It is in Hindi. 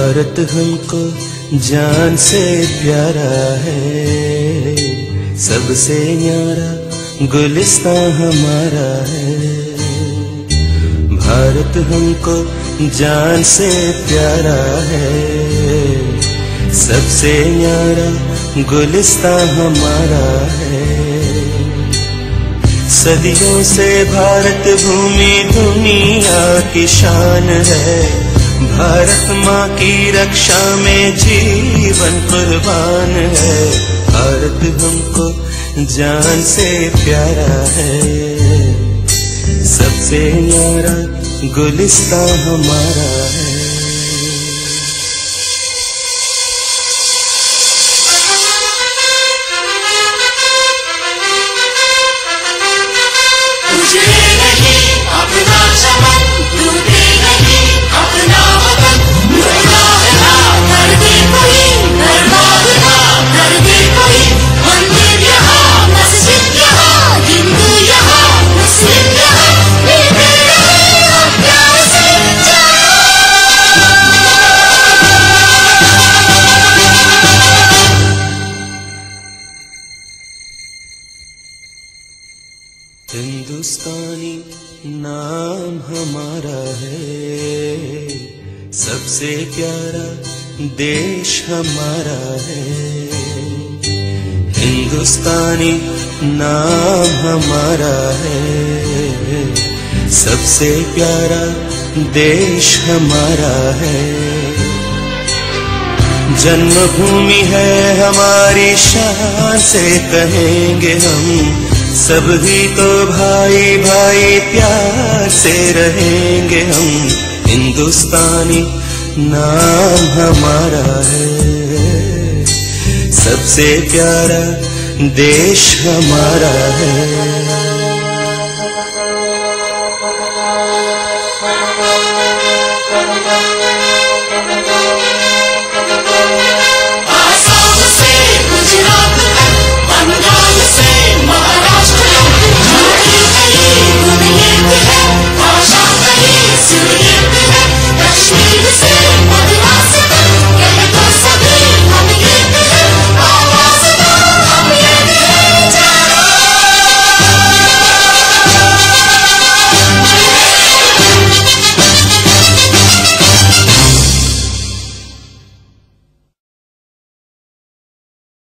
भारत हमको जान से प्यारा है, सबसे न्यारा गुलिस्तां हमारा है। भारत हमको जान से प्यारा है, सबसे न्यारा गुलिस्तां हमारा है। सदियों से भारत भूमि दुनिया की शान है, भारत माँ की रक्षा में जीवन कुर्बान है। भारत हमको जान से प्यारा है, सबसे न्यारा गुलिस्तां हमारा है। हिंदुस्तानी नाम हमारा है, सबसे प्यारा देश हमारा है। हिंदुस्तानी नाम हमारा है, सबसे प्यारा देश हमारा है। जन्मभूमि है हमारी, शान से कहेंगे हम, सब ही तो भाई भाई प्यार से रहेंगे हम। हिंदुस्तानी नाम हमारा है, सबसे प्यारा देश हमारा है।